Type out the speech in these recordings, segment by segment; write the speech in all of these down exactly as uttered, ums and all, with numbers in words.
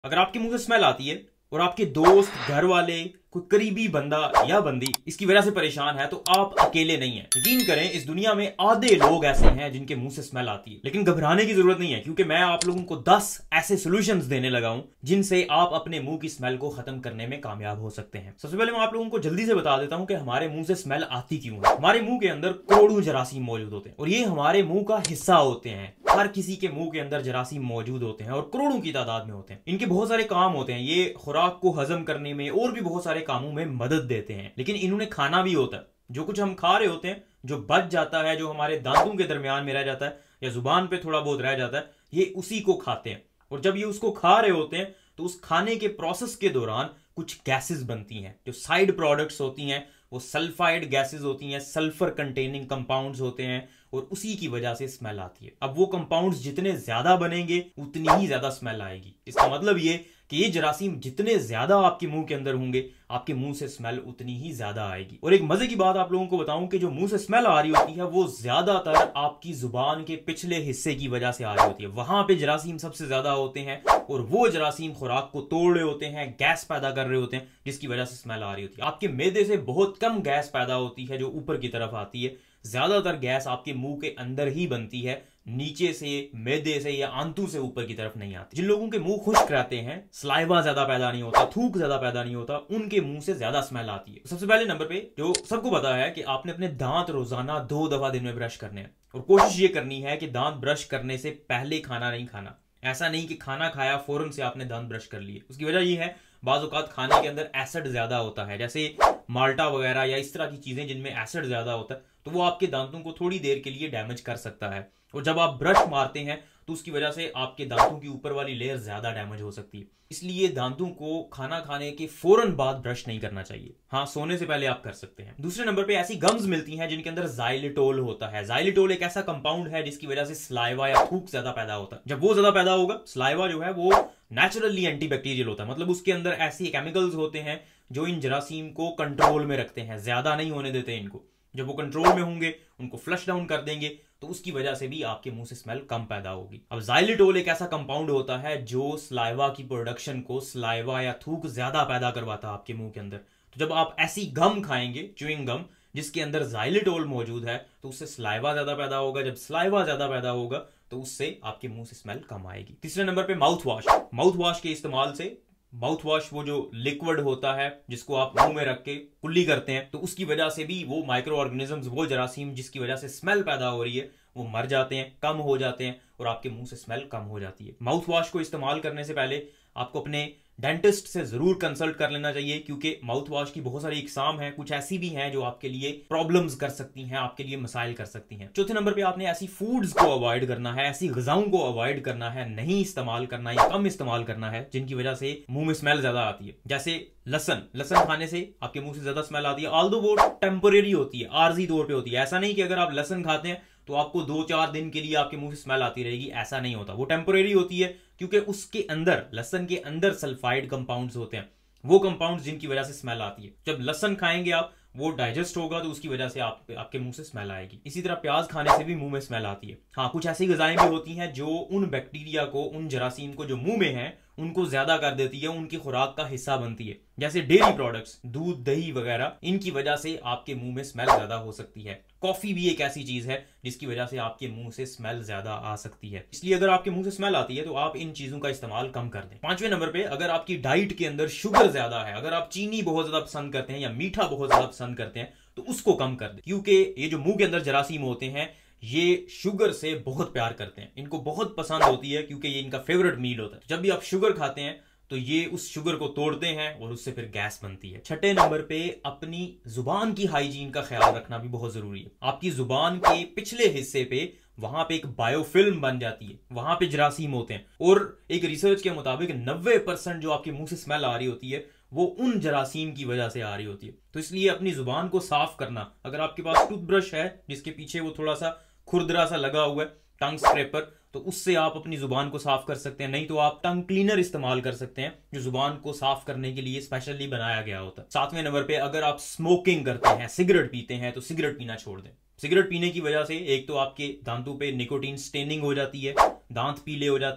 अगर आपके मुंह से स्मेल आती है और आपके दोस्त, घर वाले, कोई करीबी बंदा या बंदी इसकी वजह से परेशान है, तो आप अकेले नहीं हैं। यकीन करें, इस दुनिया में आधे लोग ऐसे हैं जिनके मुंह से स्मेल आती है। लेकिन घबराने की जरूरत नहीं है, क्योंकि मैं आप लोगों को दस ऐसे सॉल्यूशंस देने लगा हूं जिनसे आप अपने मुंह की स्मेल को खत्म करने में कामयाब हो सकते हैं। सबसे पहले मैं आप लोगों को जल्दी से बता देता हूं कि हमारे मुंह से स्मेल आती क्यों है। हमारे मुंह के अंदर करोड़ों जरासीम मौजूद होते हैं और ये हमारे मुंह का हिस्सा होते हैं। हर किसी के मुंह के अंदर जरासीम मौजूद होते हैं और करोड़ों की तादाद में होते हैं। इनके बहुत सारे काम होते हैं। ये खुराक को हजम करने में और भी बहुत सारे कामों में मदद देते हैं। लेकिन इन्होंने खाना भी होता है। जो कुछ हम खा रहे होते हैं, जो बच जाता है, जो हमारे दांतों के दरमियान में रह जाता है या जुबान पे थोड़ा बहुत रह जाता है, ये उसी को खाते हैं। और जब ये उसको खा रहे होते हैं तो उस खाने के प्रोसेस के दौरान कुछ गैसेस बनती हैं। जो साइड प्रोडक्ट्स होती हैं वो सल्फाइड गैसेस होती हैं, सल्फर कंटेनिंग कंपाउंड्स होते हैं और उसी की वजह से स्मेल आती है। अब वो कंपाउंड्स जितने ज्यादा बनेंगे उतनी ही ज्यादा स्मेल आएगी। इसका मतलब ये कि ये जरासीम जितने ज्यादा आपके मुंह के अंदर होंगे, आपके मुंह से स्मेल उतनी ही ज्यादा आएगी। और एक मजे की बात आप लोगों को बताऊं कि जो मुंह से स्मेल आ रही होती है वो ज्यादातर आपकी जुबान के पिछले हिस्से की वजह से आ रही होती है। वहां पे जरासीम सबसे ज्यादा होते हैं और वो जरासीम खुराक को तोड़ रहे होते हैं, गैस पैदा कर रहे होते हैं, जिसकी वजह से स्मेल आ रही होती है। आपके मैदे से बहुत कम गैस पैदा होती है जो ऊपर की तरफ आती है। ज्यादातर गैस आपके मुंह के अंदर ही बनती है, नीचे से, मैदे से या आंतों से ऊपर की तरफ नहीं आती। जिन लोगों के मुंह खुश्क रहते हैं, सलाइवा ज्यादा पैदा नहीं होता, थूक ज्यादा पैदा नहीं होता, उनके मुंह से ज्यादा स्मेल आती है। सबसे पहले नंबर पे जो सबको पता है कि आपने अपने दांत रोजाना दो दफा दिन में ब्रश करने हैं और कोशिश ये करनी है कि दांत ब्रश करने से पहले खाना नहीं खाना। ऐसा नहीं कि खाना खाया फौरन से आपने दांत ब्रश कर लिए। उसकी वजह यह है बाज़ औक़ात खाने के अंदर एसिड ज्यादा होता है, जैसे माल्टा वगैरह या इस तरह की चीजें जिनमें एसिड ज्यादा होता है, तो वो आपके दांतों को थोड़ी देर के लिए डैमेज कर सकता है। और जब आप ब्रश मारते हैं तो उसकी वजह से आपके दांतों की ऊपर वाली लेयर ज्यादा डैमेज हो सकती है। इसलिए दांतों को खाना खाने के फौरन बाद ब्रश नहीं करना चाहिए। हाँ, सोने से पहले आप कर सकते हैं। दूसरे नंबर पे ऐसी गम्स मिलती हैं जिनके अंदर ज़ाइलिटोल होता है। ज़ाइलिटोल एक ऐसा कंपाउंड है जिसकी वजह से सलाइवा या थूक ज्यादा पैदा होता है। जब वो ज्यादा पैदा होगा, सलाइवा जो है वो नेचुरली एंटीबैक्टीरियल होता है, मतलब उसके अंदर ऐसे केमिकल्स होते हैं जो इन जरासीम को कंट्रोल में रखते हैं, ज्यादा नहीं होने देते इनको। जब वो कंट्रोल में होंगे, उनको फ्लश डाउन कर देंगे, तो उसकी वजह से भी आपके मुंह से स्मेल कम पैदा होगी। अब ज़ाइलिटोल एक ऐसा कंपाउंड होता है जो सलाइवा की प्रोडक्शन को, सलाइवा या थूक ज्यादा पैदा करवाता है आपके मुंह के अंदर। तो जब आप ऐसी गम खाएंगे, च्युइंग गम, जिसके अंदर ज़ाइलिटोल मौजूद है, तो उससे सलाइवा ज्यादा पैदा होगा। जब सलाइवा ज्यादा पैदा होगा तो उससे आपके मुंह से स्मेल कम आएगी। तीसरे नंबर पे माउथ वॉश। माउथ वॉश के इस्तेमाल से, माउथ वॉश वो जो लिक्विड होता है जिसको आप मुंह में रख के कुल्ली करते हैं, तो उसकी वजह से भी वो माइक्रो ऑर्गेनिजम्स, वो जरासीम जिसकी वजह से स्मेल पैदा हो रही है, वो मर जाते हैं, कम हो जाते हैं और आपके मुंह से स्मेल कम हो जाती है। माउथ वॉश को इस्तेमाल करने से पहले आपको अपने डेंटिस्ट से जरूर कंसल्ट कर लेना चाहिए, क्योंकि माउथ वॉश की बहुत सारी इकसाम हैं। कुछ ऐसी भी हैं जो आपके लिए प्रॉब्लम्स कर सकती हैं, आपके लिए मसाइल कर सकती हैं। चौथे नंबर पे आपने ऐसी फूड्स को अवॉइड करना है, ऐसी ग़िज़ाओं को अवॉइड करना है, नहीं इस्तेमाल करना या कम इस्तेमाल करना है जिनकी वजह से मुंह में स्मेल ज्यादा आती है। जैसे लसन लसन खाने से आपके मुंह से ज्यादा स्मेल आती है, ऑल्दो वो टेम्परेरी होती है, आर्जी तौर पर होती है। ऐसा नहीं कि अगर आप लसन खाते हैं तो आपको दो चार दिन के लिए आपके मुंह से स्मेल आती रहेगी, ऐसा नहीं होता। वो टेम्परेरी होती है क्योंकि उसके अंदर, लसन के अंदर सल्फाइड कंपाउंड्स होते हैं, वो कंपाउंड्स जिनकी वजह से स्मेल आती है। जब लसन खाएंगे आप, वो डाइजेस्ट होगा तो उसकी वजह से आप, आपके मुंह से स्मेल आएगी। इसी तरह प्याज खाने से भी मुंह में स्मेल आती है। हाँ, कुछ ऐसी ग़िज़ाएं भी होती हैं जो उन बैक्टीरिया को, उन जरासीम को जो मुंह में है, उनको ज्यादा कर देती है, उनकी खुराक का हिस्सा बनती है। जैसे डेयरी प्रोडक्ट्स, दूध, दही वगैरह, इनकी वजह से आपके मुंह में स्मेल ज्यादा हो सकती है। कॉफी भी एक ऐसी चीज है जिसकी वजह से आपके मुंह से स्मेल ज्यादा आ सकती है। इसलिए अगर आपके मुंह से स्मेल आती है तो आप इन चीजों का इस्तेमाल कम कर दें। पांचवें नंबर पे, अगर आपकी डाइट के अंदर शुगर ज्यादा है, अगर आप चीनी बहुत ज्यादा पसंद करते हैं या मीठा बहुत ज्यादा पसंद करते हैं, तो उसको कम कर दें। क्योंकि ये जो मुंह के अंदर जरासीम होते हैं, ये शुगर से बहुत प्यार करते हैं, इनको बहुत पसंद होती है क्योंकि ये इनका फेवरेट मील होता है। जब भी आप शुगर खाते हैं तो ये उस शुगर को तोड़ते हैं और उससे फिर गैस बनती है। छठे नंबर पे, अपनी जुबान की हाइजीन का ख्याल रखना भी बहुत जरूरी है। आपकी जुबान के पिछले हिस्से पे, वहां पे एक बायोफिल्म बन जाती है, वहां पे जरासीम होते हैं और एक रिसर्च के मुताबिक नब्बे परसेंट जो आपके मुंह से स्मेल आ रही होती है वो उन जरासीम की वजह से आ रही होती है। तो इसलिए अपनी जुबान को साफ करना, अगर आपके पास टूथब्रश है जिसके पीछे वो थोड़ा सा खुरदरा सा लगा हुआ है, टंग स्क्रैपर, तो उससे आप अपनी जुबान को साफ कर सकते हैं। नहीं तो आप टंग क्लीनर इस्तेमाल कर सकते हैं जो जुबान को साफ करने के लिए स्पेशली बनाया गया होता है। सातवें नंबर पे, अगर आप स्मोकिंग करते हैं, सिगरेट पीते हैं, तो सिगरेट पीना छोड़ दें। सिगरेट पीने की वजह से एक तो आपके दांतों पे निकोटीन स्टेनिंग हो जाती है, दांत पीले हो जाते हैं,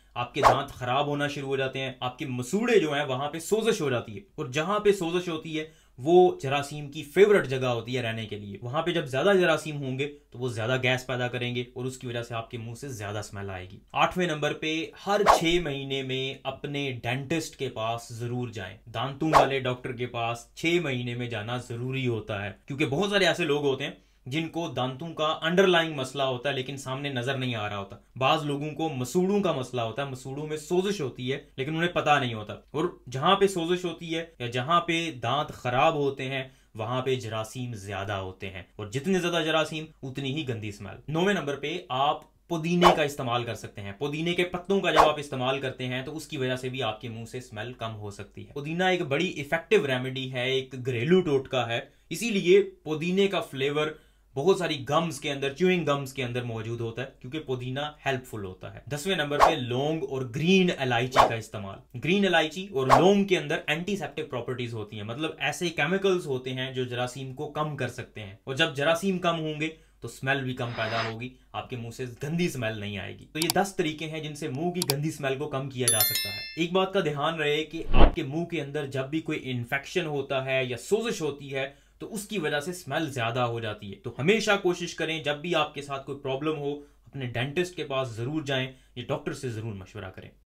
आपके दांत खराब होना शुरू हो जाते हैं, आपके मसूड़े जो हैं वहां पे सोजिश हो जाती है, और जहां पे सोजिश होती है वो जरासीम की फेवरेट जगह होती है रहने के लिए। वहां पे जब ज्यादा जरासीम होंगे तो वो ज्यादा गैस पैदा करेंगे और उसकी वजह से आपके मुंह से ज्यादा स्मेल आएगी। आठवें नंबर पे, हर छह महीने में अपने डेंटिस्ट के पास जरूर जाएं। दांतों वाले डॉक्टर के पास छह महीने में जाना जरूरी होता है, क्योंकि बहुत सारे ऐसे लोग होते हैं जिनको दांतों का अंडरलाइंग मसला होता है लेकिन सामने नजर नहीं आ रहा होता। बाज लोगों को मसूड़ों का मसला होता है, मसूड़ों में सोजिश होती है लेकिन उन्हें पता नहीं होता, और जहां पे सोजिश होती है या जहां पे दांत खराब होते हैं वहां पे जरासीम ज्यादा होते हैं, और जितने ज्यादा जरासीम उतनी ही गंदी स्मेल। नौवें नंबर पे आप पुदीने का इस्तेमाल कर सकते हैं। पुदीने के पत्तों का जब आप इस्तेमाल करते हैं तो उसकी वजह से भी आपके मुंह से स्मेल कम हो सकती है। पुदीना एक बड़ी इफेक्टिव रेमेडी है, एक घरेलू टोटका है, इसीलिए पुदीने का फ्लेवर बहुत सारी गम्स के अंदर, च्यूइंग गम्स के अंदर मौजूद होता है, क्योंकि पुदीना हेल्पफुल होता है। दसवें नंबर पे लौंग और ग्रीन इलायची का इस्तेमाल। ग्रीन इलायची और लौंग के अंदर एंटीसेप्टिक प्रॉपर्टीज होती हैं, मतलब ऐसे केमिकल्स होते हैं जो जरासीम को कम कर सकते हैं, और जब जरासीम कम होंगे तो स्मेल भी कम पैदा होगी, आपके मुंह से गंदी स्मेल नहीं आएगी। तो ये दस तरीके हैं जिनसे मुंह की गंदी स्मेल को कम किया जा सकता है। एक बात का ध्यान रहे कि आपके मुंह के अंदर जब भी कोई इन्फेक्शन होता है या सोजिश होती है तो उसकी वजह से स्मेल ज्यादा हो जाती है। तो हमेशा कोशिश करें जब भी आपके साथ कोई प्रॉब्लम हो अपने डेंटिस्ट के पास जरूर जाएं, ये डॉक्टर से जरूर मशवरा करें।